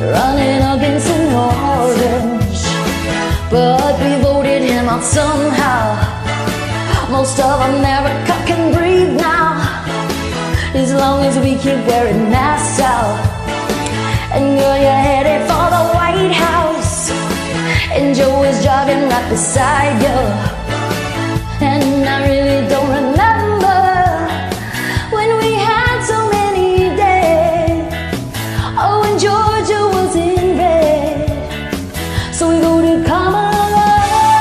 running against an orange, but we voted him out somehow. Most of America can breathe now, as long as we keep wearing masks out. And girl, you're headed for the White House, and Joe is jogging right beside you. And I really don't remember when we had so many days. Oh, and Georgia was in red, so we voted Kamala.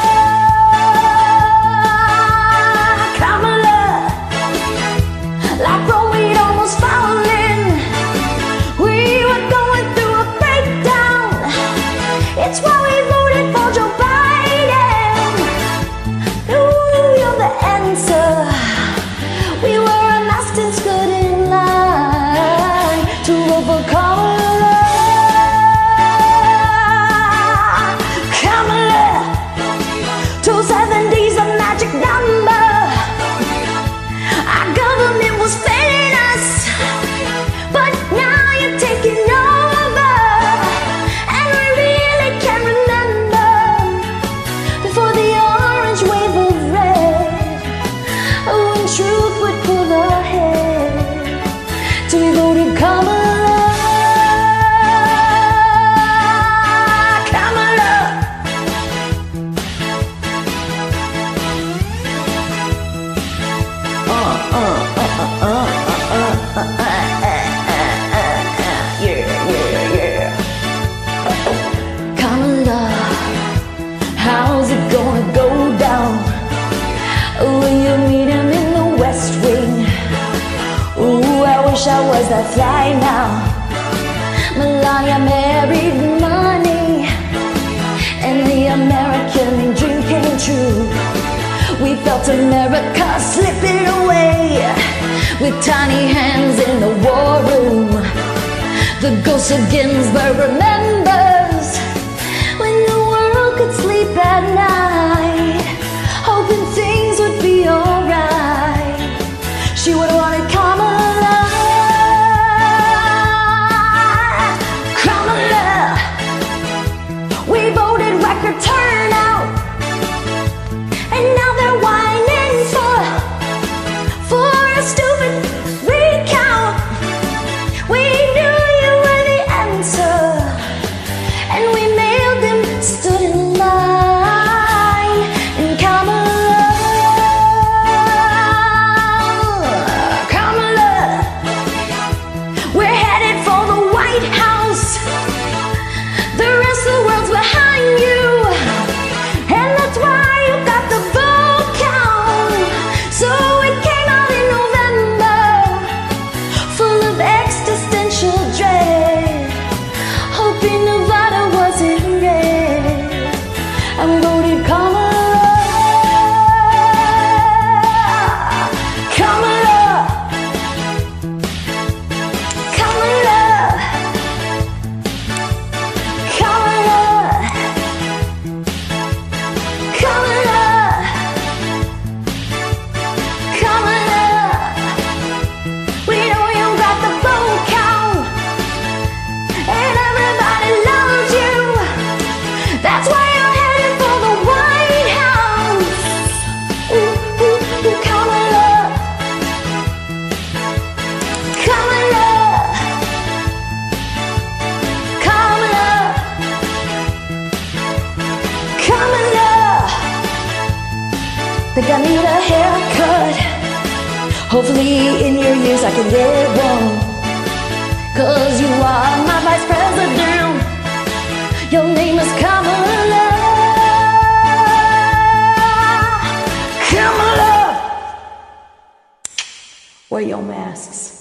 Kamala, like Rome, we'd almost fallen. We were going through a breakdown. It's why we voted for Joe Biden. Ooh, you're the answer. We were amassed and stood in line to vote for Kamala. Kamala, 270's a magic number. Our government was failing us, but now you're taking over. And we really can't remember before the orange wave of red. Oh, when truth would pull ahead, till we voted Kamala. Kamala. Yeah. Kamala, how's it gonna go down? Will you meet him in the West Wing? Ooh, I wish I was that fly now. Melania married money, and the American dream came true. We felt America slipping away, with tiny hands in the war room. The ghost of Ginsburg remembers when the world could sleep at night, hoping things would be alright. She would have wanted Kamala. Kamala. We voted record turnout, and now they're whining for a stupid recount. We knew you were the answer, and we mailed them, stood in line. And Kamala, we're headed for the White House. The rest of the world's behind you, and that's why you got the vote count. So it came out in November, full of existential dread, hoping Nevada wasn't red. And we voted Kamala. Kamala. Kamala. Kamala. Kamala. Kamala. We know you got the vote count, and everybody loves you. That's why you're headed for the White House. Ooh, ooh, ooh, Kamala. Kamala. Kamala. Kamala. Think I need a haircut. Hopefully in your years I can get one, 'cause you are my vice president. Your name is Kamala. Kamala. Wear your masks.